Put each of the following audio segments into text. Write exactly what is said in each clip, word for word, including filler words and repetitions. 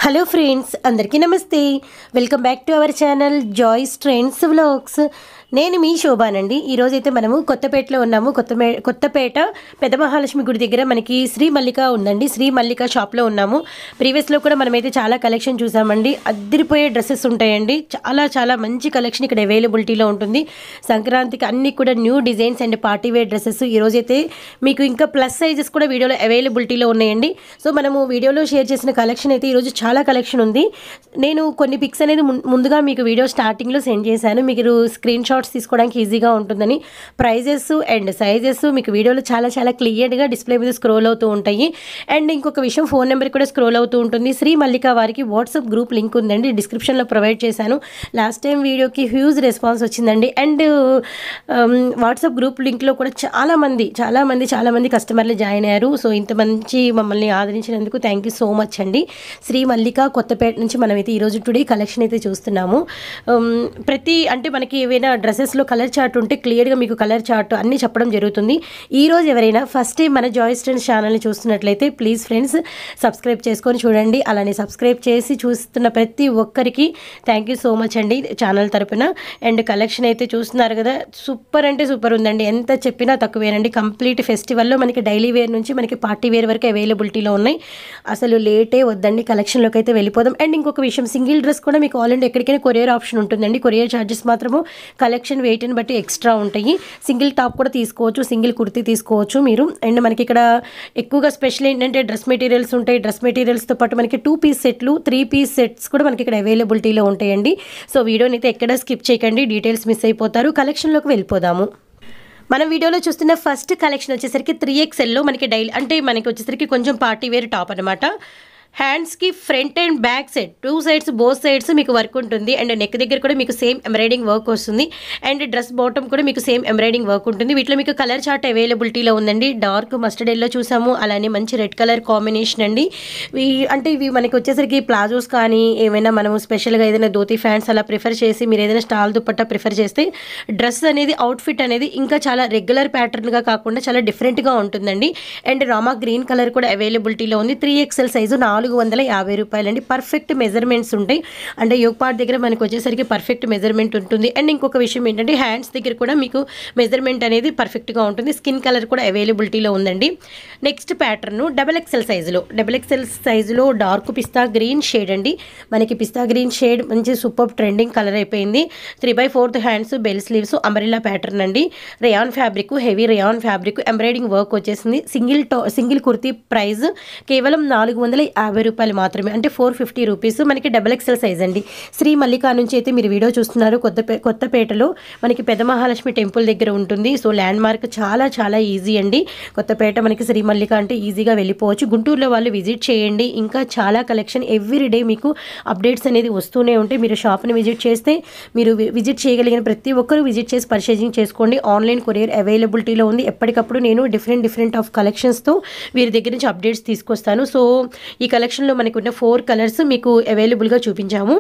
Hello friends, అందరికీ namaste. Welcome back to our channel Joy's trends vlogs. నేను మీ శోభానండి. ఈరోజు అయితే మనము కొత్తపేటలో ఉన్నాము. కొత్త కొత్తపేట పెద్ద మహాలక్ష్మి గుడి దగ్గర మనకి శ్రీ మల్లిక ఉందండి. శ్రీ మల్లిక షాప్లో ఉన్నాము. ప్రీవియస్లో కూడా మనమైతే చాలా కలెక్షన్ చూసామండి. అద్దరిపోయే డ్రెస్సెస్ ఉంటాయండి. చాలా చాలా మంచి కలెక్షన్ ఇక్కడ అవైలబిలిటీలో ఉంటుంది. సంక్రాంతికి అన్ని కూడా new designs and party wear dresses ఈరోజు అయితే మీకు ఇంకా ప్లస్ సైజెస్ కూడా వీడియోలో అవైలబిలిటీలో ఉన్నాయండి. సో మనము వీడియోలో షేర్ చేసిన కలెక్షన్ అయితే ఈరోజు చాలా కలెక్షన్ ఉంది. నేను కొన్ని పిక్స్ అనేది ముందుగా మీకు వీడియో స్టార్టింగ్లో సెండ్ చేశాను. మీకు స్క్రీన్ షాట్ తీసుకోవడానికి ఈజీగా ఉంటుందని. ప్రైజెస్ అండ్ సైజెస్ మీకు వీడియోలో చాలా చాలా క్లియర్గా డిస్ప్లే మీద స్క్రోల్ అవుతూ ఉంటాయి. అండ్ ఇంకొక విషయం, ఫోన్ నెంబర్ కూడా స్క్రోల్ అవుతూ ఉంటుంది. శ్రీ మల్లిక వారికి వాట్సాప్ గ్రూప్ లింక్ ఉందండి, డిస్క్రిప్షన్లో ప్రొవైడ్ చేశాను. లాస్ట్ టైం వీడియోకి హ్యూజ్ రెస్పాన్స్ వచ్చిందండి. అండ్ వాట్సాప్ గ్రూప్ లింక్లో కూడా చాలామంది చాలామంది చాలామంది కస్టమర్లు జాయిన్ అయ్యారు. సో ఇంత మంచి మమ్మల్ని ఆదరించినందుకు థ్యాంక్ యూ సో మచ్ అండి. శ్రీ మల్లిక కొత్తపేట నుంచి మనమైతే ఈరోజు టుడే కలెక్షన్ అయితే చూస్తున్నాము. ప్రతి అంటే మనకి ఏవైనా డ్రెస్సెస్లో కలర్ చార్ట్ ఉంటే క్లియర్గా మీకు కలర్ చార్ట్ అన్నీ చెప్పడం జరుగుతుంది. ఈరోజు ఎవరైనా ఫస్ట్ టైం మన జాయ్స్ ట్రెండ్స్ ఛానల్ని చూస్తున్నట్లయితే ప్లీజ్ ఫ్రెండ్స్ సబ్స్క్రైబ్ చేసుకొని చూడండి. అలానే సబ్స్క్రైబ్ చేసి చూస్తున్న ప్రతి ఒక్కరికి థ్యాంక్ యూ సో మచ్ అండి ఛానల్ తరపున. అండ్ కలెక్షన్ అయితే చూస్తున్నారు కదా, సూపర్ అంటే సూపర్ ఉందండి. ఎంత చెప్పినా తక్కువేనండి. కంప్లీట్ ఫెస్టివల్లో మనకి డైలీ వేర్ నుంచి మనకి పార్టీ వేర్ వరకు అవైలబిలిటీలో ఉన్నాయి. అసలు లేటే వద్దండి, కలెక్షన్లోకి అయితే వెళ్ళిపోదాం. అండ్ ఇంకొక విషయం, సింగిల్ డ్రెస్ కూడా మీకు ఆల్ ఇండియా ఎక్కడికైనా కొరియర్ ఆప్షన్ ఉంటుందండి. కొరియర్ ఛార్జెస్ మాత్రము కలెక్షన్ వెయిట్ని బట్టి ఎక్స్ట్రా ఉంటాయి. సింగిల్ టాప్ కూడా తీసుకోవచ్చు, సింగిల్ కుర్తీ తీసుకోవచ్చు మీరు. అండ్ మనకి ఇక్కడ ఎక్కువగా స్పెషల్ ఏంటంటే డ్రెస్ మెటీరియల్స్ ఉంటాయి. డ్రెస్ మెటీరియల్స్తో పాటు మనకి టూ పీస్ సెట్లు, త్రీ పీస్ సెట్స్ కూడా మనకి ఇక్కడ అవైలబిలిటీలో ఉంటాయండి. సో వీడియోని అయితే ఎక్కడ స్కిప్ చేయకండి, డీటెయిల్స్ మిస్ అయిపోతారు. కలెక్షన్లోకి వెళ్ళిపోదాము. మనం వీడియోలో చూస్తున్న ఫస్ట్ కలెక్షన్ వచ్చేసరికి త్రీ ఎక్స్ఎల్లో మనకి డైలీ అంటే మనకి వచ్చేసరికి కొంచెం పార్టీ వేర్ టాప్ అనమాట. హ్యాండ్స్కి front and back side two sides both sides మీకు వర్క్ ఉంటుంది. అండ్ నెక్ దగ్గర కూడా మీకు సేమ్ ఎంబ్రాయిడింగ్ వర్క్ వస్తుంది. అండ్ డ్రెస్ బాటమ్ కూడా మీకు సేమ్ ఎంబ్రాయిడింగ్ వర్క్ ఉంటుంది. వీటిలో మీకు కలర్ చార్ట్ అవైలబిలిటీలో ఉందండి. డార్క్ మస్టర్డ్ ఎల్లో చూసాము, అలానే మంచి రెడ్ కలర్ కాంబినేషన్ అండి. ఇవి అంటే ఇవి మనకి వచ్చేసరికి ప్లాజోస్ కానీ ఏమైనా మనము స్పెషల్గా ఏదైనా ధోతి ఫ్యాంట్స్ అలా ప్రిఫర్ చేసి మీరు ఏదైనా స్టాల్ దుపట్టా ప్రిఫర్ చేస్తే డ్రెస్ అనేది అవుట్ఫిట్ అనేది ఇంకా చాలా రెగ్యులర్ ప్యాటర్న్గా కాకుండా చాలా డిఫరెంట్గా ఉంటుందండి. అండ్ రామా గ్రీన్ కలర్ కూడా అవైలబిలిటీలో ఉంది. త్రీ ఎక్స్ఎల్ సైజు నాలుగు వందల యాభై రూపాయలండి. పర్ఫెక్ట్ మెజర్మెంట్స్ ఉంటాయి. అంటే యోగ్ పార్ట్ దగ్గర మనకు వచ్చేసరికి పర్ఫెక్ట్ మెజర్మెంట్ ఉంటుంది. అండ్ ఇంకొక విషయం ఏంటంటే హ్యాండ్స్ దగ్గర కూడా మీకు మెజర్మెంట్ అనేది పర్ఫెక్ట్గా ఉంటుంది. స్కిన్ కలర్ కూడా అవైలబిలిటీలో ఉందండి. నెక్స్ట్ ప్యాటర్న్ డబల్ ఎక్స్ఎల్ సైజులో డబల్ ఎక్స్ఎల్ సైజులో డార్క్ పిస్తా గ్రీన్ షేడ్ అండి. మనకి పిస్తా గ్రీన్ షేడ్ మంచి సూపర్ ట్రెండింగ్ కలర్ అయిపోయింది. Three by fourth hands, bell sleeves, umbrella pattern అండి. Rayon fabric, heavy rayon fabric, embroidering work వచ్చేసింది. Single to single kurti price కేవలం నాలుగు వందల యాభై రూపాయలు మాత్రమే, అంటే ఫోర్ ఫిఫ్టీ రూపీస్. మనకి డబల్ ఎక్స్ఎల్ సైజ్ అండి. శ్రీ మల్లిక నుంచి అయితే మీరు వీడియో చూస్తున్నారు. కొత్త కొత్తపేటలో మనకి పెద్ద మహాలక్ష్మి టెంపుల్ దగ్గర ఉంటుంది. సో ల్యాండ్ మార్క్ చాలా చాలా ఈజీ అండి. కొత్తపేట మనకి శ్రీ మల్లిక అంటే ఈజీగా వెళ్ళిపోవచ్చు. గుంటూరులో వాళ్ళు విజిట్ చేయండి. ఇంకా చాలా కలెక్షన్ ఎవ్రీడే మీకు అప్డేట్స్ అనేది వస్తూనే ఉంటాయి. మీరు షాప్ని విజిట్ చేస్తే మీరు విజిట్ చేయగలిగిన ప్రతి ఒక్కరు విజిట్ చేసి పర్చేజింగ్ చేసుకోండి. ఆన్లైన్ కొరియర్ అవైలబిలిటీలో ఉంది. ఎప్పటికప్పుడు నేను డిఫరెంట్ డిఫరెంట్ ఆఫ్ కలెక్షన్స్తో వీరి దగ్గర నుంచి అప్డేట్స్ తీసుకొస్తాను. సో ఈ కలెక్షన్లో మనకు ఉన్న ఫోర్ కలర్స్ మీకు అవైలబుల్గా చూపించాము.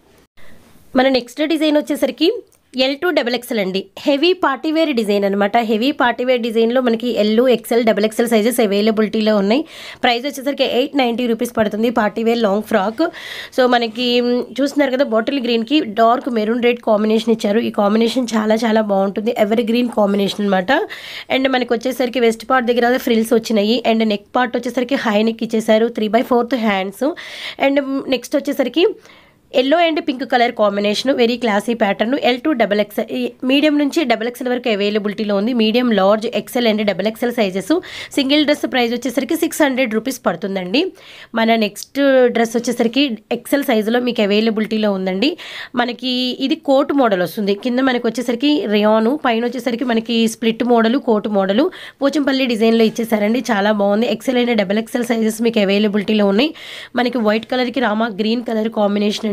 మన నెక్స్ట్ డిజైన్ వచ్చేసరికి ఎల్ టు డబల్ ఎక్స్ఎల్ అండి. హెవీ పార్టీవేర్ డిజైన్ అనమాట. హెవీ పార్టీవేర్ డిజైన్లో మనకి L, XL, double XL sizes అవైలబిలిటీలో ఉన్నాయి. ప్రైస్ వచ్చేసరికి ఎయిట్ నైంటీ రూపీస్ పడుతుంది. Party wear long frock. సో మనకి చూస్తున్నారు కదా, బాటిల్ గ్రీన్కి డార్క్ మెరూన్ రెడ్ కాంబినేషన్ ఇచ్చారు. ఈ కాంబినేషన్ చాలా చాలా బాగుంటుంది. ఎవర్ గ్రీన్ కాంబినేషన్ అనమాట. అండ్ మనకి వచ్చేసరికి వెస్ట్ పార్ట్ దగ్గర ఫ్రిల్స్ వచ్చినాయి. అండ్ నెక్ పార్ట్ వచ్చేసరికి హై నెక్ ఇచ్చేసారు. Three by fourth hands. And next వచ్చేసరికి yellow and pink colour combination, very classy pattern. L to double XL, medium నుంచి double XL వరకు అవైలబిలిటీలో ఉంది. Medium, large, XL and double XL sizes. Single dress price వచ్చేసరికి six hundred rupees పడుతుందండి. మన next dress వచ్చేసరికి XL సైజులో మీకు అవైలబిలిటీలో ఉందండి. మనకి ఇది కోట్ మోడల్ వస్తుంది. కింద మనకి వచ్చేసరికి రేయాను, పైన వచ్చేసరికి మనకి split model, coat model Pochampally డిజైన్లో ఇచ్చేసారండి. చాలా బాగుంది. XL and double XL sizes మీకు అవైలబిలిటీలో ఉన్నాయి. మనకి వైట్ కలర్కి రామా గ్రీన్ కలర్ కాంబినేషన్ అండి.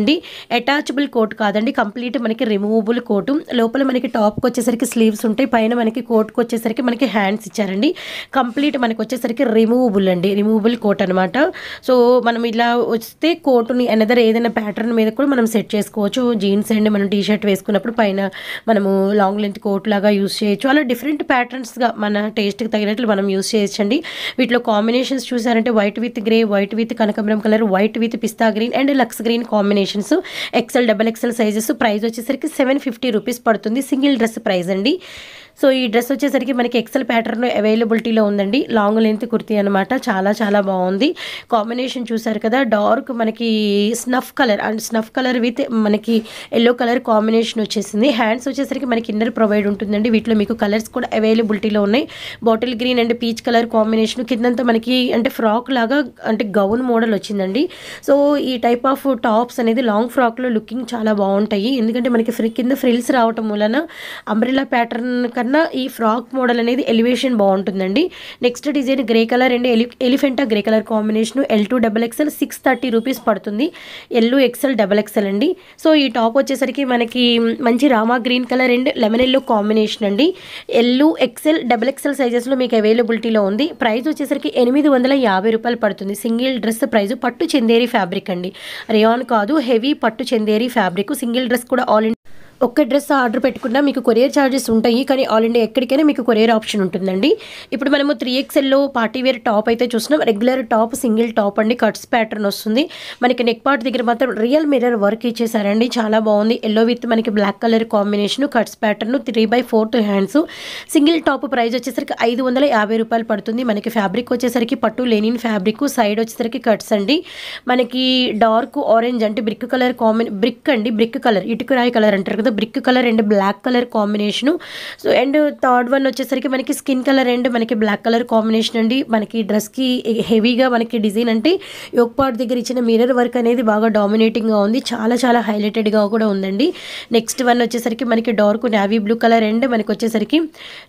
అండి. అటాచబుల్ కోట్ కాదండి, కంప్లీట్ మనకి రిమూవబుల్ కోటు. లోపల మనకి టాప్కి వచ్చేసరికి స్లీవ్స్ ఉంటాయి, పైన మనకి కోట్కి వచ్చేసరికి మనకి హ్యాండ్స్ ఇచ్చారండి. కంప్లీట్ మనకి వచ్చేసరికి రిమూవబుల్ అండి, రిమూవబుల్ కోట్ అనమాట. సో మనం ఇలా వస్తే కోటుని అనదర్ ఏదైనా ప్యాటర్న్ మీద కూడా మనం సెట్ చేసుకోవచ్చు. జీన్స్ అండి మనం టీ షర్ట్ వేసుకున్నప్పుడు పైన మనము లాంగ్ లెంత్ కోట్ లాగా యూస్ చేయొచ్చు. అలా డిఫరెంట్ ప్యాటర్న్స్గా మన టేస్ట్కి తగినట్లు మనం యూస్ చేయొచ్చండి. వీటిలో కాంబినేషన్స్ చూసారంటే white with grey, white with కనకాంబరం colour, white with pista green and lux green combinations. XL double XL sizes. Price వచ్చేసరికి సెవెన్ ఫిఫ్టీ రూపీస్ పడుతుంది, సింగిల్ డ్రెస్ ప్రైస్ అండి. సో ఈ డ్రెస్ వచ్చేసరికి మనకి ఎక్సెల్ ప్యాటర్న్ అవైలబిలిటీలో ఉందండి. లాంగ్ లెంత్ కుర్తీ అనమాట, చాలా చాలా బాగుంది. కాంబినేషన్ చూసారు కదా, డార్క్ మనకి snuff colour and snuff colour with మనకి ఎల్లో కలర్ కాంబినేషన్ వచ్చేసింది. హ్యాండ్స్ వచ్చేసరికి మనకి ఇన్నర్ ప్రొవైడ్ ఉంటుందండి. వీటిలో మీకు కలర్స్ కూడా అవైలబిలిటీలో ఉన్నాయి. Bottle green and peach colour combination. కిందంతా మనకి అంటే ఫ్రాక్ లాగా అంటే గౌన్ మోడల్ వచ్చిందండి. సో ఈ టైప్ ఆఫ్ టాప్స్ అనేది లాంగ్ ఫ్రాక్లో లుకింగ్ చాలా బాగుంటాయి, ఎందుకంటే మనకి ఫ్రీ కింద ఫ్రిల్స్ రావటం వలన అంబ్రెల్లా ప్యాటర్న్ కన్నా ఈ ఫ్రాక్ మోడల్ అనేది ఎలివేషన్ బాగుంటుందండి. Next design grey colour and ఎలి elephant grey colour combination. L to double XL six thirty rupees పడుతుంది, ఎల్ ఎక్స్ఎల్ డబల్ ఎక్స్ఎల్ అండి. సో ఈ టాప్ వచ్చేసరికి మనకి మంచి Rama green colour and lemon yellow combination అండి. ఎల్ ఎక్స్ఎల్ డబల్ ఎక్స్ఎల్ సైజెస్లో మీకు అవైలబిలిటీలో ఉంది. ప్రైస్ వచ్చేసరికి ఎనిమిది వందల యాభై రూపాయలు పడుతుంది, సింగిల్ డ్రెస్ ప్రైస్. పట్టు చందేరి ఫ్యాబ్రిక్ అండి, రేయాన్ కాదు, హెవీ పట్టు చందేరి ఫ్యాబ్రిక్. సింగిల్ డ్రెస్ కూడా ఆల్ ఇండియా ఒక్క డ్రెస్ ఆర్డర్ పెట్టుకున్నా మీకు కొరియర్ ఛార్జెస్ ఉంటాయి, కానీ ఆల్ ఇండియా ఎక్కడికైనా మీకు కొరియర్ ఆప్షన్ ఉంటుందండి. ఇప్పుడు మనము త్రీ ఎక్స్ఎల్లో పార్టీ వేర్ టాప్ అయితే చూస్తున్నాం. రెగ్యులర్ టాప్, సింగిల్ టాప్ అండి, కట్స్ ప్యాటర్న్ వస్తుంది. మనకి నెక్ పార్ట్ దగ్గర మాత్రం రియల్ మిర్రర్ వర్క్ ఇచ్చేసారండి, చాలా బాగుంది. ఎల్లో విత్ మనకి black colour combination, cuts pattern, three by fourth hands. Single top price వచ్చేసరికి ఐదు వందల యాభై రూపాయలు పడుతుంది. మనకి ఫ్యాబ్రిక్ వచ్చేసరికి పట్టు లెనిన్ ఫ్యాబ్రిక్, సైడ్ వచ్చేసరికి కట్స్ అండి. మనకి డార్క్ ఆరెంజ్ అంటే బ్రిక్ కలర్ కాంబినే బ్రిక్ అండి, బ్రిక్ కలర్, ఇటుకరాయి కలర్ అంటారు కదా, brick colour and black colour combination. So and third one వచ్చేసరికి మనకి స్కిన్ కలర్ అండ్ మనకి బ్లాక్ కలర్ కాంబినేషన్ అండి. మనకి డ్రెస్కి హెవీగా మనకి డిజైన్ అంటే యోక్ పార్ట్ దగ్గర ఇచ్చిన మిర్రర్ వర్క్ అనేది బాగా డామినేటింగ్గా ఉంది, చాలా చాలా హైలైటెడ్గా కూడా ఉందండి. నెక్స్ట్ వన్ వచ్చేసరికి మనకి dark navy blue colour and మనకి వచ్చేసరికి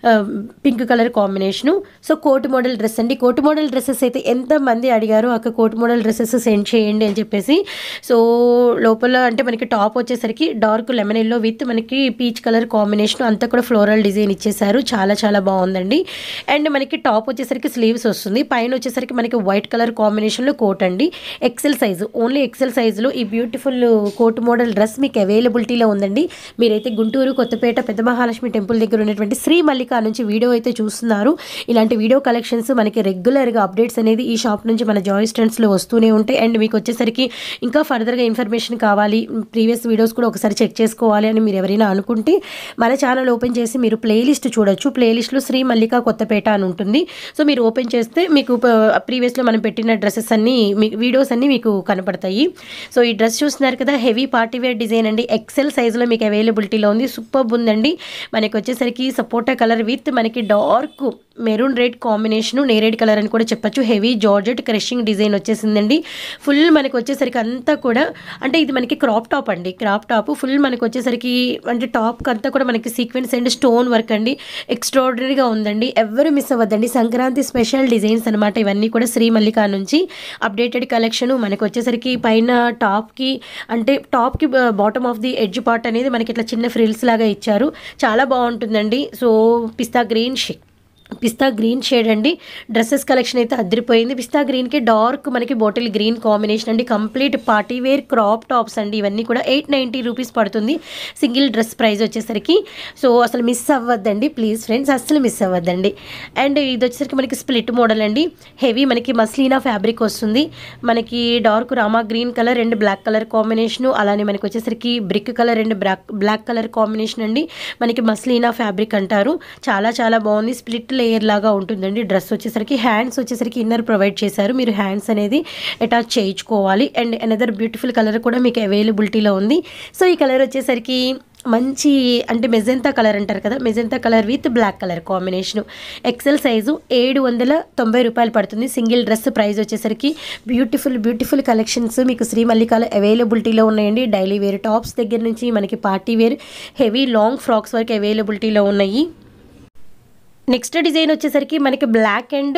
pink colour combination. So coat model dress అండి. కోట్ మోడల్ డ్రెస్సెస్ అయితే ఎంతమంది అడిగారు అక్క కోట్ మోడల్ డ్రెస్సెస్ సెండ్ చేయండి అని చెప్పేసి. సో లోపల అంటే మనకి టాప్ వచ్చేసరికి డార్క్ లెమన్ ఎల్లో విత్ మనకి పీచ్ కలర్ కాంబినేషన్, అంతా కూడా ఫ్లోరల్ డిజైన్ ఇచ్చేసారు, చాలా చాలా బాగుందండి. అండ్ మనకి టాప్ వచ్చేసరికి స్లీవ్స్ వస్తుంది, పైన వచ్చేసరికి మనకి వైట్ కలర్ కాంబినేషన్లో కోట్ అండి. ఎక్సెల్ సైజు, ఓన్లీ ఎక్సెల్ సైజులో ఈ బ్యూటిఫుల్ కోట్ మోడల్ డ్రెస్ మీకు అవైలబిలిటీలో ఉందండి. మీరైతే గుంటూరు కొత్తపేట పెద్ద మహాలక్ష్మి టెంపుల్ దగ్గర ఉన్నటువంటి శ్రీ మల్లిక నుంచి వీడియో అయితే చూస్తున్నారు. ఇలాంటి వీడియో కలెక్షన్స్ మనకి రెగ్యులర్గా అప్డేట్స్ అనేది ఈ షాప్ నుంచి మన జాయిస్ ట్రెండ్స్లో వస్తూనే ఉంటాయి. అండ్ మీకు వచ్చేసరికి ఇంకా ఫర్దర్గా ఇన్ఫర్మేషన్ కావాలి, ప్రీవియస్ వీడియోస్ కూడా ఒకసారి చెక్ చేసుకోవాలి అని మీరు ఎవరైనా అనుకుంటే మన ఛానల్ ఓపెన్ చేసి మీరు ప్లేలిస్ట్ చూడొచ్చు. ప్లేలిస్ట్లో శ్రీ మల్లిక కొత్తపేట అని ఉంటుంది. సో మీరు ఓపెన్ చేస్తే మీకు ప్రీవియస్లో మనం పెట్టిన డ్రెస్సెస్ అన్నీ మీ వీడియోస్ అన్నీ మీకు కనపడతాయి. సో ఈ డ్రెస్ చూస్తున్నారు కదా, హెవీ పార్టీవేర్ డిజైన్ అండి, ఎక్సెల్ సైజులో మీకు అవైలబిలిటీలో ఉంది. సూపర్ ఉందండి. మనకి వచ్చేసరికి సపోటా కలర్ విత్ మనకి డార్క్ మెరూన్ రెడ్ కాంబినేషన్, నేరేడ్ కలర్ అని కూడా చెప్పచ్చు. హెవీ జార్జెట్ క్రషింగ్ డిజైన్ వచ్చేసిందండి. ఫుల్ మనకి వచ్చేసరికి అంతా కూడా అంటే ఇది మనకి క్రాప్ టాప్ అండి, క్రాప్ టాప్ ఫుల్ మనకి వచ్చేసరికి అంటే టాప్కి అంతా కూడా మనకి సీక్వెన్స్ అండ్ స్టోన్ వర్క్ అండి, ఎక్స్ట్రాడినరీగా ఉందండి. ఎవరు మిస్ అవ్వద్దండి, సంక్రాంతి స్పెషల్ డిజైన్స్ అనమాట ఇవన్నీ కూడా శ్రీ మల్లిక నుంచి అప్డేటెడ్ కలెక్షన్. మనకి వచ్చేసరికి పైన టాప్కి అంటే టాప్కి bottom of the edge part అనేది మనకి ఇట్లా చిన్న ఫ్రిల్స్ లాగా ఇచ్చారు, చాలా బాగుంటుందండి. So pista green shake pista green shade అండి. డ్రెస్సెస్ కలెక్షన్ అయితే అదిరిపోయింది. పిస్తా గ్రీన్కి డార్క్ మనకి బాటిల్ గ్రీన్ కాంబినేషన్ అండి. Complete party wear crop tops అండి. ఇవన్నీ కూడా ఎయిట్ నైంటీ రూపీస్ పడుతుంది సింగిల్ డ్రెస్ ప్రైస్ వచ్చేసరికి. సో అసలు మిస్ అవ్వద్దండి ప్లీజ్ ఫ్రెండ్స్, అసలు మిస్ అవ్వద్దండి. అండ్ ఇది వచ్చేసరికి మనకి స్ప్లిట్ మోడల్ అండి. హెవీ మనకి మస్లీనా ఫ్యాబ్రిక్ వస్తుంది. మనకి dark Rama green colour and black colour combination, అలానే మనకి వచ్చేసరికి brick colour and black black colour combination అండి. మనకి మస్లీనా ఫ్యాబ్రిక్ అంటారు, చాలా చాలా బాగుంది. స్ప్లిట్ లేయర్ లాగా ఉంటుందండి. డ్రెస్ వచ్చేసరికి హ్యాండ్స్ వచ్చేసరికి ఇన్నర్ ప్రొవైడ్ చేశారు, మీరు హ్యాండ్స్ అనేది అటాచ్ చేయించుకోవాలి. అండ్ అనదర్ బ్యూటిఫుల్ కలర్ కూడా మీకు అవైలబిలిటీలో ఉంది. సో ఈ కలర్ వచ్చేసరికి మంచి అంటే మెజెంతా కలర్ అంటారు కదా, magenta colour with black colour combination. XL size ఏడు వందల తొంభై రూపాయలు పడుతుంది సింగిల్ డ్రెస్ ప్రైస్ వచ్చేసరికి. బ్యూటిఫుల్ బ్యూటిఫుల్ కలెక్షన్స్ మీకు శ్రీ మల్లికలో అవైలబిలిటీలో ఉన్నాయండి. డైలీ వేర్ టాప్స్ దగ్గర నుంచి మనకి party wear heavy long frocks వరకు అవైలబిలిటీలో ఉన్నాయి. నెక్స్ట్ డిజైన్ వచ్చేసరికి మనకి black and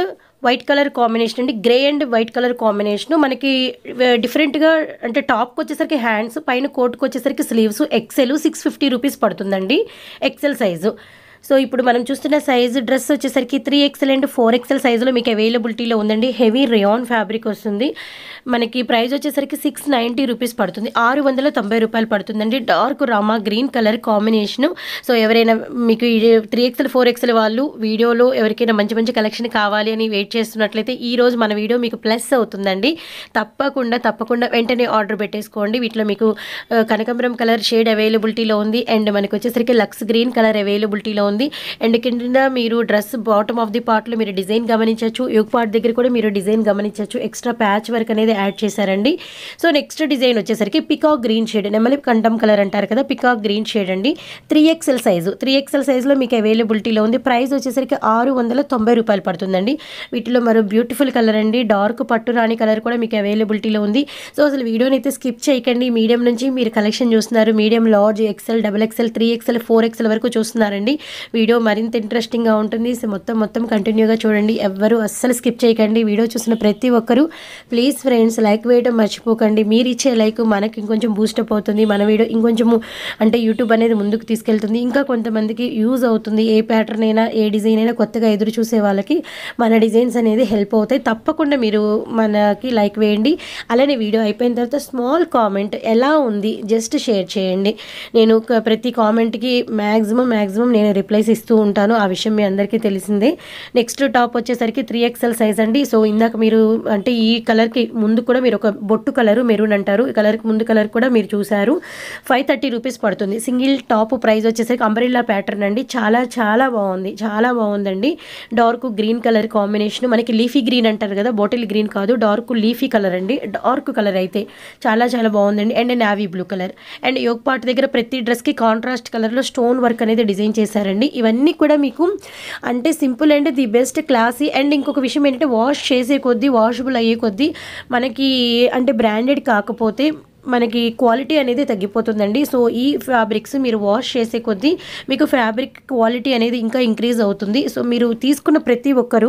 white colour combination అండి, grey and white colour combination. మనకి డిఫరెంట్గా అంటే టాప్కి వచ్చేసరికి హ్యాండ్స్, పైన కోట్కి వచ్చేసరికి sleeves. XL six fifty rupees పడుతుందండి ఎక్సెల్ సైజు. సో ఇప్పుడు మనం చూస్తున్న సైజు డ్రెస్ వచ్చేసరికి three XL and four XL సైజులో మీకు అవైలబిలిటీలో ఉందండి. హెవీ రేయాన్ ఫ్యాబ్రిక్ వస్తుంది. మనకి ప్రైస్ వచ్చేసరికి సిక్స్ నైంటీ రూపీస్ పడుతుంది, ఆరు వందల తొంభై రూపాయలు పడుతుందండి. Dark Rama green colour combination. So ఎవరైనా మీకు త్రీ ఎక్సెల్ ఫోర్ ఎక్సెల్ వాళ్ళు వీడియోలో ఎవరికైనా మంచి మంచి కలెక్షన్ కావాలి అని వెయిట్ చేస్తున్నట్లయితే ఈరోజు మన వీడియో మీకు ప్లస్ అవుతుందండి. తప్పకుండా తప్పకుండా వెంటనే ఆర్డర్ పెట్టేసుకోండి. వీటిలో మీకు కనకాంబరం కలర్ షేడ్ అవైలబిలిటీలో ఉంది అండ్ మనకి వచ్చేసరికి లక్స్ గ్రీన్ కలర్ అవైలబిలిటీలో ఉంది. అండ్ కింద మీరు డ్రెస్ బాటమ్ ఆఫ్ ది పార్ట్లో మీరు డిజైన్ గమనించవచ్చు, యోగ్ పార్ట్ దగ్గర కూడా మీరు డిజైన్ గమనించవచ్చు. ఎక్స్ట్రా ప్యాచ్ వర్క్ అనేది యాడ్ చేశారండి. సో నెక్స్ట్ డిజైన్ వచ్చేసరికి పికాక్ గ్రీన్ షేడ్, నెమలి కంఠం కలర్ అంటారు కదా, పికాక్ గ్రీన్ షేడ్ అండి. Three XL size three XL సైజులో మీకు అవైలబిలిటీలో ఉంది. ప్రైస్ వచ్చేసరికి ఆరు వందల తొంభై రూపాయలు పడుతుందండి. వీటిలో మరో బ్యూటిఫుల్ కలర్ అండి, డార్క్ పట్టు రాణి కలర్ కూడా మీకు అవైలబిలిటీలో ఉంది. సో అసలు వీడియోని అయితే స్కిప్ చేయకండి. మీడియం నుంచి మీరు కలెక్షన్ చూస్తున్నారు, medium, large, XL, double XL, three XL, four XL వరకు చూస్తున్నారండి. వీడియో మరింత ఇంట్రెస్టింగ్గా ఉంటుంది. సో మొత్తం మొత్తం కంటిన్యూగా చూడండి, ఎవ్వరూ అస్సలు స్కిప్ చేయకండి. వీడియో చూసిన ప్రతి ఒక్కరూ ప్లీజ్ ఫ్రెండ్స్ లైక్ వేయడం మర్చిపోకండి. మీరు ఇచ్చే లైక్ మనకి ఇంకొంచెం బూస్టప్ అవుతుంది, మన వీడియో ఇంకొంచెము అంటే యూట్యూబ్ అనేది ముందుకు తీసుకెళ్తుంది, ఇంకా కొంతమందికి యూజ్ అవుతుంది. ఏ ప్యాటర్న్ అయినా ఏ డిజైన్ అయినా కొత్తగా ఎదురు చూసే వాళ్ళకి మన డిజైన్స్ అనేది హెల్ప్ అవుతాయి. తప్పకుండా మీరు మనకి లైక్ వేయండి. అలానే వీడియో అయిపోయిన తర్వాత స్మాల్ కామెంట్ ఎలా ఉంది జస్ట్ షేర్ చేయండి. నేను ప్రతి కామెంట్కి మ్యాక్సిమం మ్యాక్సిమం నేను రిప్లైస్ ఇస్తూ ఉంటాను, ఆ విషయం మీ అందరికీ తెలిసిందే. నెక్స్ట్ టాప్ వచ్చేసరికి త్రీ ఎక్సెల్ సైజ్ అండి. సో ఇందాక మీరు అంటే ఈ కలర్కి ముందు కూడా మీరు ఒక బొట్టు కలరు మెరూన్ అంటారు, ఈ కలర్కి ముందు కలర్ కూడా మీరు చూసారు. ఫైవ్ థర్టీ రూపీస్ పడుతుంది. సింగిల్ టాప్ ప్రైస్ వచ్చేసరికి అంబ్రెల్లా ప్యాటర్న్ అండి. చాలా చాలా బాగుంది, చాలా బాగుందండి. డార్క్ గ్రీన్ కలర్ కాంబినేషన్, మనకి లీఫీ గ్రీన్ అంటారు కదా, బాటిల్ గ్రీన్ కాదు, డార్క్ లీఫీ కలర్ అండి. డార్క్ కలర్ అయితే చాలా చాలా బాగుందండి. And navy blue colour. And yoke part దగ్గర ప్రతి డ్రెస్కి కాంట్రాస్ట్ కలర్లో స్టోన్ వర్క్ అనేది డిజైన్ చేశారండి. ఇవన్నీ కూడా మీకు అంటే simple and the best classy. And ఇంకొక విషయం ఏంటంటే వాష్ చేసే కొద్దీ, వాషబుల్ అయ్యే కొద్దీ మనకి అంటే బ్రాండెడ్ కాకపోతే మనకి క్వాలిటీ అనేది తగ్గిపోతుందండి. సో ఈ ఫ్యాబ్రిక్స్ మీరు వాష్ చేసే కొద్దీ మీకు ఫ్యాబ్రిక్ క్వాలిటీ అనేది ఇంకా ఇంక్రీజ్ అవుతుంది. సో మీరు తీసుకున్న ప్రతి ఒక్కరూ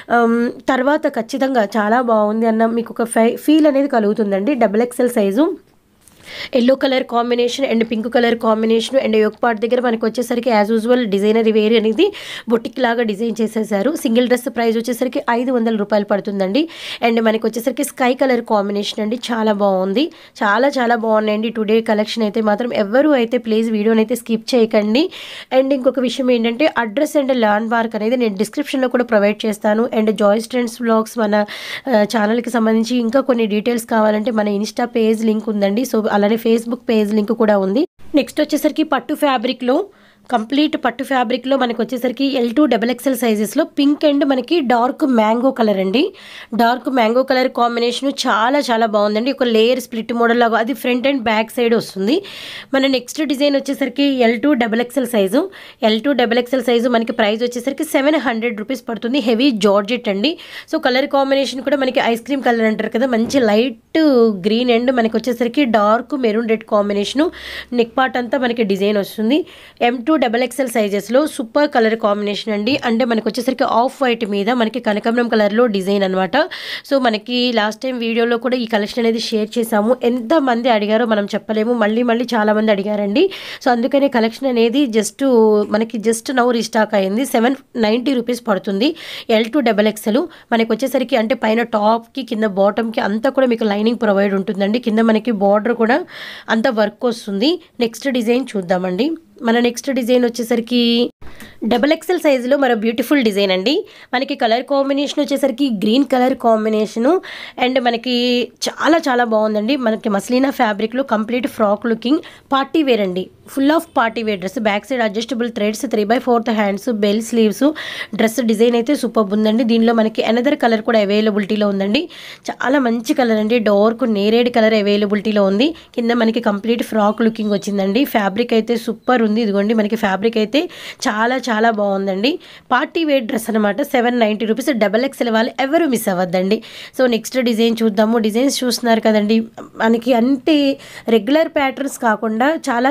తర్వాత ఖచ్చితంగా చాలా బాగుంది అన్న మీకు ఒక ఫీల్ అనేది కలుగుతుందండి. Double XL size, yellow colour combination and pink colour combination. And yoke part దగ్గర మనకి వచ్చేసరికి యాజ్ యూజువల్ డిజైనరీ వేర్ అనేది బొటిక్ లాగా డిజైన్ చేసేసారు. సింగిల్ డ్రెస్ ప్రైస్ వచ్చేసరికి ఐదు వందల రూపాయలు పడుతుందండి. అండ్ మనకి వచ్చేసరికి స్కై కలర్ కాంబినేషన్ అండి, చాలా బాగుంది, చాలా చాలా బాగున్నాయండి. టుడే కలెక్షన్ అయితే మాత్రం ఎవరు అయితే ప్లీజ్ వీడియోని అయితే స్కిప్ చేయకండి. అండ్ ఇంకొక విషయం ఏంటంటే అడ్రస్ అండ్ ల్యాండ్ మార్క్ అనేది నేను డిస్క్రిప్షన్లో కూడా ప్రొవైడ్ చేస్తాను. అండ్ జాయ్స్ ట్రెండ్స్ వ్లాగ్స్ మన ఛానల్కి సంబంధించి ఇంకా కొన్ని డీటెయిల్స్ కావాలంటే మన ఇన్స్టా పేజ్ లింక్ ఉందండి. సో అలానే ఫేస్బుక్ పేజ్ లింక్ కూడా ఉంది. నెక్స్ట్ వచ్చేసరికి పట్టు ఫ్యాబ్రిక్లో కంప్లీట్ పట్టు ఫ్యాబ్రిక్లో మనకి వచ్చేసరికి ఎల్ టూ డబల్ ఎక్సెల్ సైజెస్లో పింక్ అండ్ మనకి డార్క్ మ్యాంగో కలర్ అండి. డార్క్ మ్యాంగో కలర్ కాంబినేషన్ చాలా చాలా బాగుందండి. ఒక లేయర్ స్ప్లిట్ మోడల్ లాగా అది ఫ్రంట్ అండ్ బ్యాక్ సైడ్ వస్తుంది. మన నెక్స్ట్ డిజైన్ వచ్చేసరికి L to double XL size L to double XL size మనకి ప్రైస్ వచ్చేసరికి సెవెన్ హండ్రెడ్ రూపీస్ పడుతుంది. హెవీ జార్జెట్ అండి. సో కలర్ కాంబినేషన్ కూడా మనకి ఐస్ క్రీమ్ కలర్ అంటారు కదా, మంచి లైట్ గ్రీన్ అండ్ మనకి వచ్చేసరికి dark maroon red combination. Neck part అంతా మనకి డిజైన్ వస్తుంది. ఎం టూ డబల్ ఎక్సెల్ సైజెస్లో సూపర్ కలర్ కాంబినేషన్ అండి. అంటే మనకి వచ్చేసరికి ఆఫ్ వైట్ మీద మనకి కనకాంబరం కలర్లో డిజైన్ అనమాట. సో మనకి లాస్ట్ టైం వీడియోలో కూడా ఈ కలెక్షన్ అనేది షేర్ చేసాము. ఎంతమంది అడిగారో మనం చెప్పలేము, మళ్ళీ మళ్ళీ చాలామంది అడిగారండి. సో అందుకనే కలెక్షన్ అనేది జస్ట్ మనకి జస్ట్ నౌ రీస్టాక్ అయింది. సెవెన్ నైంటీ రూపీస్ పడుతుంది. ఎల్ టు డబల్ ఎక్సెల్ మనకి వచ్చేసరికి అంటే పైన టాప్కి కింద బాటమ్కి అంతా కూడా మీకు లైనింగ్ ప్రొవైడ్ ఉంటుందండి. కింద మనకి బార్డర్ కూడా అంత వర్క్ వస్తుంది. నెక్స్ట్ డిజైన్ చూద్దామండి. మన నెక్స్ట్ డిజైన్ వచ్చేసరికి డబల్ ఎక్సెల్ సైజులో మరో బ్యూటిఫుల్ డిజైన్ అండి. మనకి కలర్ కాంబినేషన్ వచ్చేసరికి గ్రీన్ కలర్ కాంబినేషను అండ్ మనకి చాలా చాలా బాగుందండి. మనకి మస్లీనా ఫ్యాబ్రిక్లో complete frock looking party wear అండి. Full of party wear dress. Back side adjustable threads, three by fourth hands, bell sleeves. Dress design అయితే సూపర్ ఉందండి. దీనిలో మనకి అనదర్ కలర్ కూడా అవైలబిలిటీలో ఉందండి. చాలా మంచి కలర్ అండి. డార్క్ నేరేడ్ కలర్ అవైలబిలిటీలో ఉంది. కింద మనకి కంప్లీట్ ఫ్రాక్ లుకింగ్ వచ్చిందండి. ఫ్యాబ్రిక్ అయితే సూపర్ ఉంది. ఇదిగోండి మనకి ఫ్యాబ్రిక్ అయితే చాలా చాలా బాగుందండి. పార్టీ వేర్ డ్రెస్ అనమాట. Seven ninety rupees. Double XL వాళ్ళు ఎవరు మిస్ అవ్వద్దండి. సో నెక్స్ట్ డిజైన్ చూద్దాము. డిజైన్స్ చూస్తున్నారు కదండి, మనకి అంటే రెగ్యులర్ ప్యాటర్న్స్ కాకుండా చాలా చాలా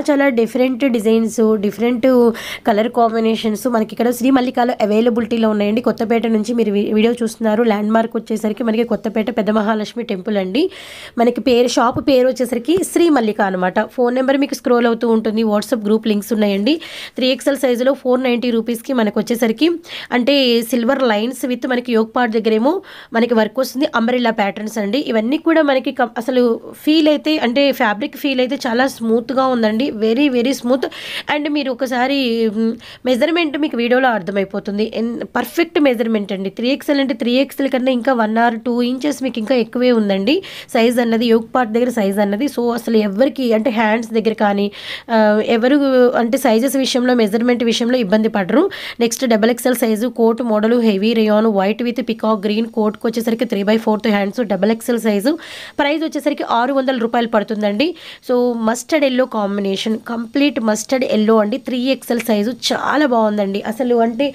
different designs, different colour combinations మనకి ఇక్కడ శ్రీ మల్లికాలో అవైలబిలిటీలో ఉన్నాయండి. కొత్తపేట నుంచి మీరు వీడియో చూస్తున్నారు. ల్యాండ్ మార్క్ వచ్చేసరికి మనకి కొత్తపేట పెద్ద మహాలక్ష్మి టెంపుల్ అండి. మనకి పేరు షాప్ పేరు వచ్చేసరికి శ్రీ మల్లిక అనమాట. ఫోన్ నెంబర్ మీకు స్క్రోల్ అవుతూ ఉంటుంది. వాట్సాప్ గ్రూప్ లింక్స్ ఉన్నాయండి. త్రీ ఎక్స్ఎల్ సైజులో ఫోర్ నైంటీ రూపీస్కి మనకు వచ్చేసరికి అంటే సిల్వర్ లైన్స్ విత్ మనకి యోగ్ పార్ట్ దగ్గరేమో మనకి వర్క్ వస్తుంది. అంబ్రెల్లా ప్యాటర్న్స్ అండి. ఇవన్నీ కూడా మనకి అసలు ఫీల్ అయితే అంటే ఫ్యాబ్రిక్ ఫీల్ అయితే చాలా స్మూత్గా ఉందండి. Very very smooth. అండ్ మీరు ఒకసారి మెజర్మెంట్ మీకు వీడియోలో అర్థమైపోతుంది. పర్ఫెక్ట్ మెజర్మెంట్ అండి. త్రీ ఎక్స్ఎల్ అంటే త్రీ ఎక్స్ఎల్ కన్నా ఇంకా వన్ ఆర్ టూ ఇంచెస్ మీకు ఇంకా ఎక్కువే ఉందండి సైజ్ అన్నది, యోగ్ పార్ట్ దగ్గర సైజ్ అన్నది. సో అసలు ఎవరికి అంటే హ్యాండ్స్ దగ్గర కానీ ఎవరు అంటే సైజెస్ విషయంలో మెజర్మెంట్ విషయంలో ఇబ్బంది పడరు. Next double XL size coat model heavy rayon white with peacock green కోట్కి వచ్చేసరికి three by fourth hands double XL size. Price వచ్చేసరికి ఆరు వందల రూపాయలు పడుతుందండి. So mustard yellow combination, complete mustard yellow అండి. త్రీ ఎక్స్ఎల్ సైజు చాలా బాగుందండి. అసలు అంటే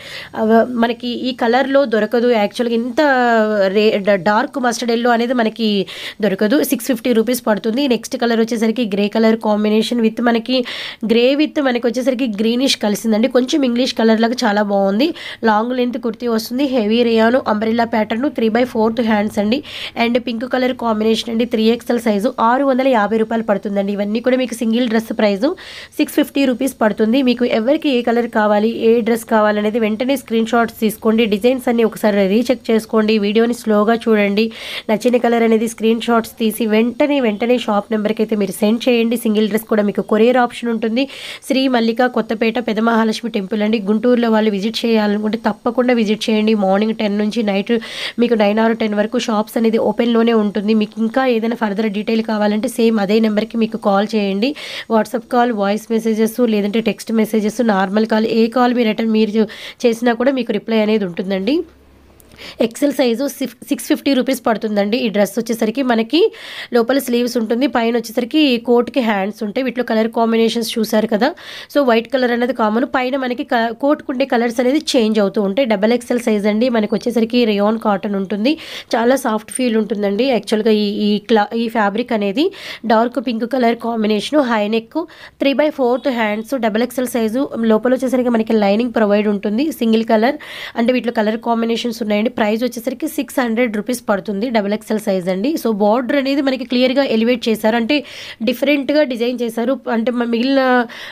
మనకి ఈ కలర్లో దొరకదు యాక్చువల్గా. ఇంత రే డార్క్ మస్టర్డ్ ఎల్లో అనేది మనకి దొరకదు. సిక్స్ ఫిఫ్టీ రూపీస్ పడుతుంది. నెక్స్ట్ కలర్ వచ్చేసరికి గ్రే కలర్ కాంబినేషన్ విత్ మనకి గ్రే విత్ మనకి వచ్చేసరికి గ్రీనిష్ కలిసిందండి. కొంచెం ఇంగ్లీష్ కలర్ లాగా చాలా బాగుంది. లాంగ్ లెంత్ కుర్తీ వస్తుంది. Heavy rayon umbrella pattern three by fourth hands అండి. అండ్ పింక్ కలర్ కాంబినేషన్ అండి. త్రీ ఎక్స్ఎల్ సైజు ఆరు వందల యాభై రూపాయలు పడుతుందండి. ఇవన్నీ కూడా మీకు single dress price six fifty rupees పడుతుంది. మీకు ఎవరికి ఏ కలర్ కావాలి, ఏ డ్రెస్ కావాలనేది వెంటనే స్క్రీన్ షాట్స్ తీసుకోండి. డిజైన్స్ అన్ని ఒకసారి రీచెక్ చేసుకోండి. వీడియోని స్లోగా చూడండి. నచ్చిన కలర్ అనేది స్క్రీన్ షాట్స్ తీసి వెంటనే వెంటనే షాప్ నెంబర్కి అయితే మీరు సెండ్ చేయండి. సింగిల్ డ్రెస్ కూడా మీకు కొరియర్ ఆప్షన్ ఉంటుంది. శ్రీ మల్లిక కొత్తపేట పెద్ద మహాలక్ష్మి టెంపుల్ అండి. గుంటూరులో వాళ్ళు విజిట్ చేయాలనుకుంటే తప్పకుండా విజిట్ చేయండి. మార్నింగ్ టెన్ నుంచి నైట్ మీకు నైన్ ఆర్ టెన్ వరకు షాప్స్ అనేది ఓపెన్లోనే ఉంటుంది. మీకు ఇంకా ఏదైనా ఫర్దర్ డీటెయిల్ కావాలంటే సేమ్ అదే నెంబర్కి మీకు కాల్ చేయండి. వాట్సాప్ కాల్, వాయిస్ మెసేజెస్, లేదంటే టెక్స్ట్ మెసేజెస్, నార్మల్ కాల్, ఏ కాల్ మీరు రిటర్న్ మీరు చేసినా కూడా మీకు రిప్లై అనేది ఉంటుందండి. XL size six fifty rupees పడుతుందండి. ఈ డ్రెస్ వచ్చేసరికి మనకి లోపల స్లీవ్స్ ఉంటుంది, పైన వచ్చేసరికి కోట్కి హ్యాండ్స్ ఉంటాయి. వీటిలో కలర్ కాంబినేషన్స్ చూసారు కదా. సో వైట్ కలర్ అనేది కామన్, పైన మనకి కోట్కు ఉండే కలర్స్ అనేది చేంజ్ అవుతూ ఉంటాయి. డబల్ ఎక్సెల్ సైజ్ అండి. మనకి వచ్చేసరికి రేయాన్ కాటన్ ఉంటుంది. చాలా సాఫ్ట్ ఫీల్ ఉంటుందండి యాక్చువల్గా ఈ ఈ క్లా ఈ ఫ్యాబ్రిక్ అనేది. Dark pink colour combination, high neck, three by fourth hands, double XL size. లోపల వచ్చేసరికి మనకి లైనింగ్ ప్రొవైడ్ ఉంటుంది. సింగిల్ కలర్ అంటే వీటిలో కలర్ కాంబినేషన్స్ ఉన్నాయండి. ప్రైస్ వచ్చేసరికి సిక్స్ హండ్రెడ్ రూపీస్ పడుతుంది. డబల్ ఎక్స్ఎల్ సైజ్ అండి. సో బార్డర్ అనేది మనకి క్లియర్గా ఎలివేట్ చేశారు, అంటే డిఫరెంట్గా డిజైన్ చేశారు. అంటే మిగిలిన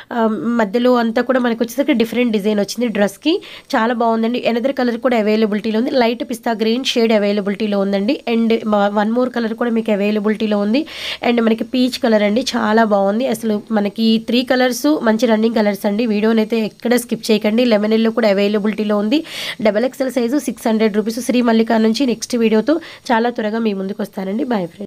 మధ్యలో అంతా కూడా మనకి వచ్చేసరికి డిఫరెంట్ డిజైన్ వచ్చింది డ్రెస్కి. చాలా బాగుందండి. ఎనదర్ కలర్ కూడా అవైలబిలిటీలో ఉంది. లైట్ పిస్తా గ్రీన్ షేడ్ అవైలబిలిటీలో ఉందండి. అండ్ వన్ మోర్ కలర్ కూడా మీకు అవైలబిలిటీలో ఉంది. అండ్ మనకి పీచ్ కలర్ అండి. చాలా బాగుంది. అసలు మనకి త్రీ కలర్స్ మంచి రన్నింగ్ కలర్స్ అండి. వీడియోని అయితే ఎక్కడ స్కిప్ చేయకండి. లెమన్ ఎల్లో కూడా అవైలబిలిటీలో ఉంది. Double XL size six hundred rupees. Sri Mallika నుంచి నెక్స్ట్ వీడియోతో చాలా త్వరగా మీ ముందుకు వస్తానండి. Bye friends.